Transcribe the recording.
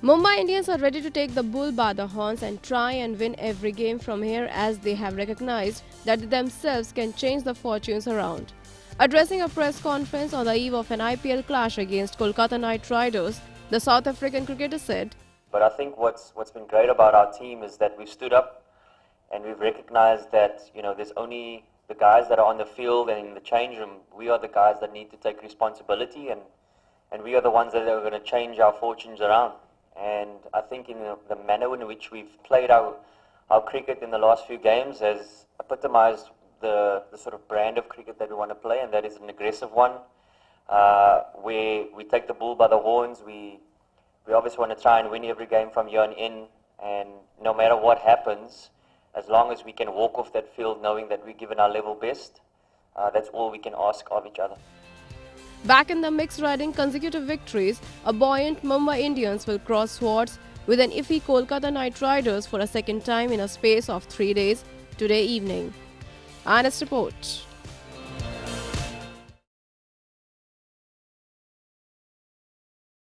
Mumbai Indians are ready to take the bull by the horns and try and win every game from here, as they have recognized that they themselves can change the fortunes around. Addressing a press conference on the eve of an IPL clash against Kolkata Knight Riders, the South African cricketer said, But I think what's been great about our team is that we've stood up and we've recognized that, there's only the guys that are on the field and in the change room. We are the guys that need to take responsibility, and we are the ones that are going to change our fortunes around. And I think in the manner in which we've played our cricket in the last few games has epitomized the sort of brand of cricket that we want to play, and that is an aggressive one, where we take the bull by the horns. We obviously want to try and win every game from here on in, and no matter what happens, as long as we can walk off that field knowing that we're given our level best, that's all we can ask of each other. Back in the mix riding consecutive victories, a buoyant Mumbai Indians will cross swords with an iffy Kolkata Knight Riders for a second time in a space of 3 days today evening. Honest report.